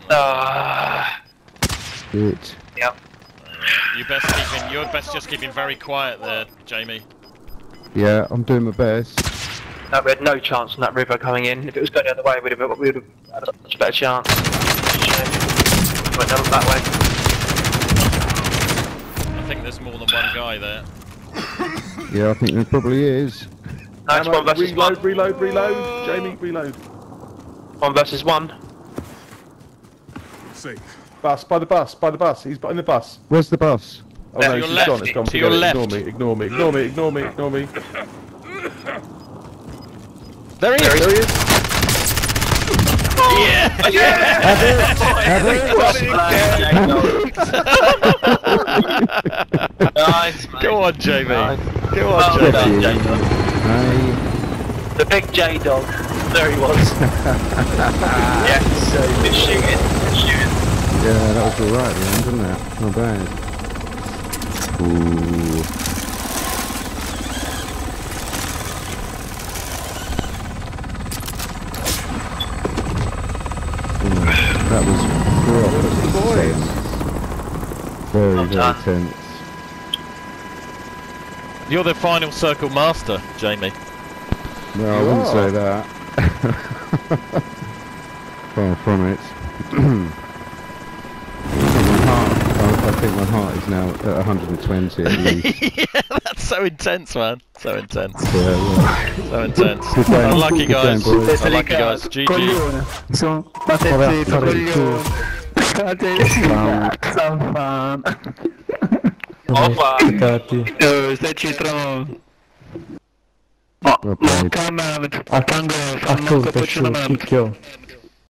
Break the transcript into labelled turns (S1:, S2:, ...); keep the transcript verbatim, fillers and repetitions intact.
S1: Ah.
S2: Good.
S1: Yep.
S3: You best keeping. You're best just keeping very quiet there, Jamie.
S2: Yeah, I'm doing my best.
S1: No, we had no chance on that river coming in. If it was going the other way, we'd have, we'd have had a much better chance. Went down that way.
S3: I think there's more than one guy there.
S2: Yeah, I think there probably is.
S1: No, it's one versus
S4: reload,
S1: one.
S4: reload, reload. Jamie, reload.
S1: One versus one.
S4: Safe. Bus, by the bus, by the bus. He's in the bus.
S2: Where's the bus?
S4: Oh
S1: To
S4: no,
S1: your
S4: she's
S1: left.
S4: gone, it's gone.
S3: To
S4: Forget
S3: your
S4: it.
S3: left.
S4: Ignore me, ignore me, ignore me, ignore me, ignore me.
S3: There he is.
S4: There he is.
S3: Yeah.
S1: Yeah!
S2: Have it! Have it!
S1: Nice, mate.
S3: Go on, Jamie.
S1: Nice.
S3: Go on,
S1: Well
S3: Jamie.
S1: done, J-Dog.
S2: Hey.
S1: The big J-Dog. There he was. Yes, good shooting, good shooting.
S2: Yeah, that was alright then, wasn't it? Not bad. Ooh. That was proper tense. Very,
S1: Well
S2: very
S1: done.
S2: tense.
S3: You're the final circle master, Jamie.
S2: No, I
S4: You
S2: wouldn't
S4: are.
S2: say that. Far from it. My heart, I, I think my heart is now at one hundred twenty at least.
S3: Yeah, that's so intense, man. So intense.
S2: Yeah, yeah.
S3: So intense.
S2: Good game.
S3: Unlucky
S2: Good
S3: guys.
S2: game, boys.
S3: Unlucky guys. G G.
S5: Coglione. Sono battezzetto, coglione. San fan.
S1: Opa!
S5: Oh, stai cittron. Oh,
S2: Well played.
S5: a Tango, fanno un cappuccino.